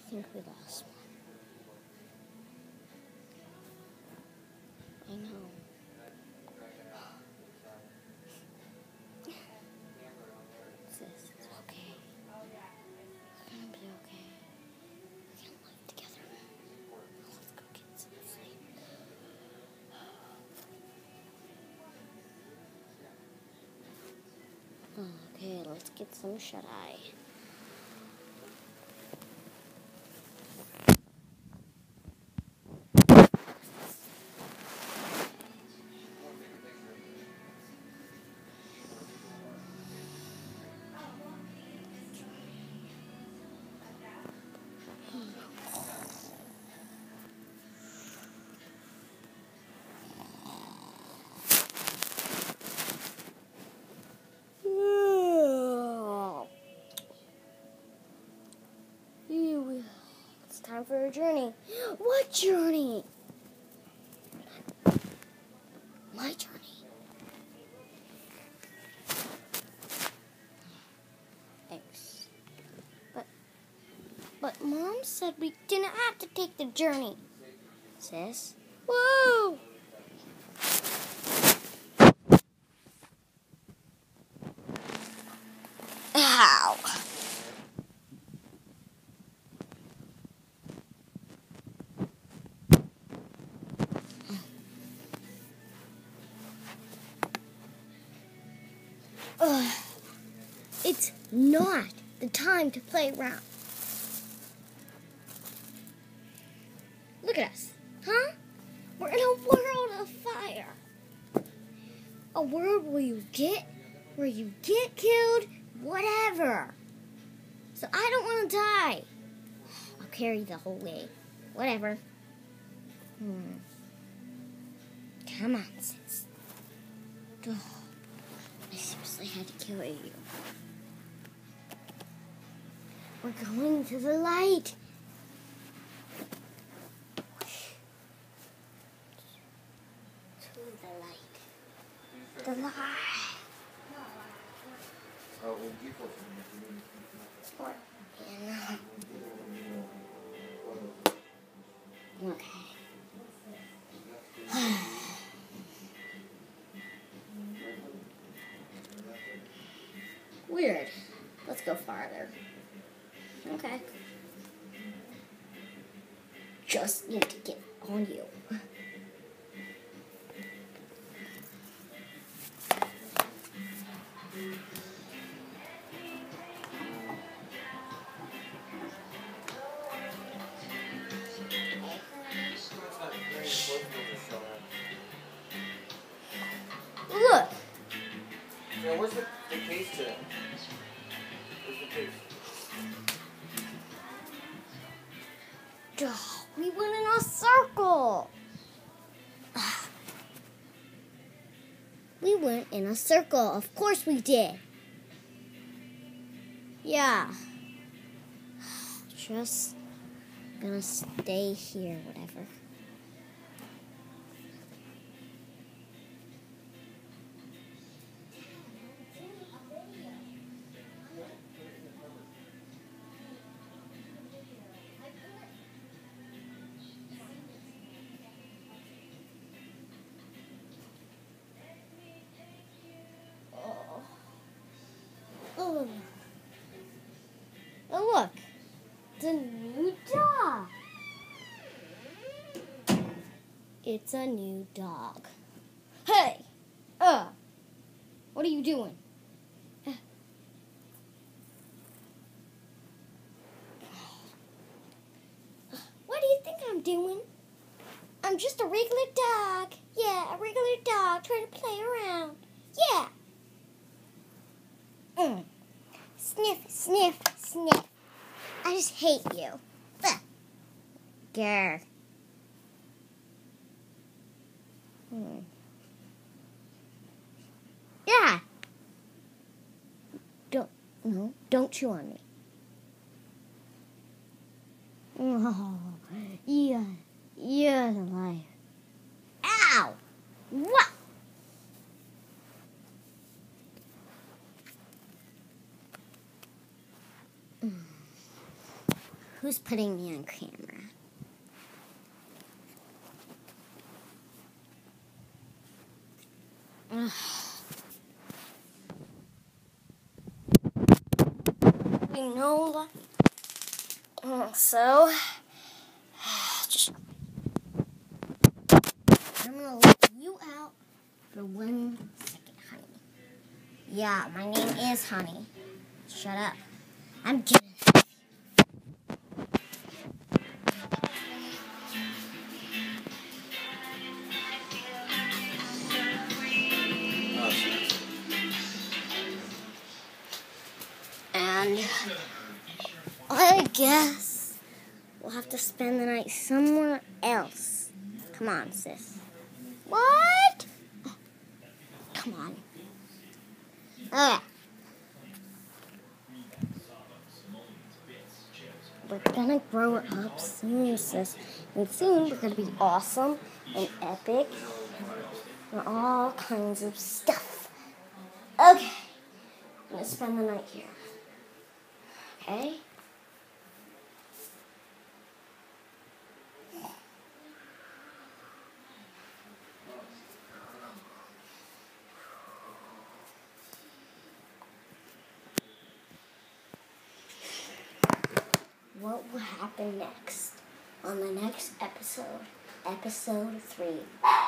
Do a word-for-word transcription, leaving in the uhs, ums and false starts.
think we lost one. I know. Sis, it's okay. It's gonna be okay. We can live together. Let's go get some sleep. Okay, let's get some shut-eye. It's time for a journey. What journey? My journey. Thanks. But, but Mom said we didn't have to take the journey. Sis? Whoa! Ow! Ugh. It's not the time to play around. Look at us, huh? We're in a world of fire. A world where you get, where you get killed, whatever. So I don't want to die. I'll carry the whole way. Whatever. Hmm. Come on, sis. Ugh. I seriously had to kill you. We're going to the light. To the light. The light. Okay. Weird. Let's go farther. Okay. Just need to get on you. Look. Yeah, where's the, the case to? Where's the case? Oh, we went in a circle. We went in a circle. Of course we did. Yeah. Just gonna stay here, whatever. Oh. Oh, look. It's a new dog. It's a new dog. Hey! Uh! What are you doing? What do you think I'm doing? I'm just a regular dog. Yeah, a regular dog trying to play around. Yeah. Mm. Sniff, sniff, sniff. I just hate you. Ugh. Grr. Hmm. Yeah. Don't, no, don't chew on me. Oh, yeah, you're the liar. Ow! What? Who's putting me on camera? Ugh. You know, uh, so just I'm gonna let you out for one second, honey. Yeah, my name is Honey. Shut up. I'm kidding. Oh, shit. And I guess we'll have to spend the night somewhere else. Come on, sis. What? Come on. Okay. We're gonna grow up soon, sis. And soon we're gonna be awesome and epic and all kinds of stuff. Okay. I'm gonna spend the night here. Okay? What will happen next on the next episode? Episode three.